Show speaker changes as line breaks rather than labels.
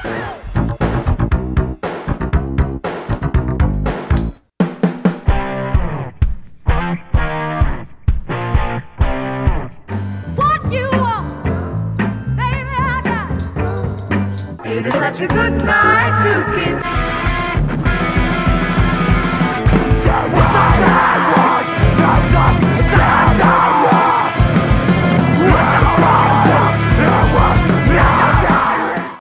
What you want, baby, I got it. It is such a good night to kiss.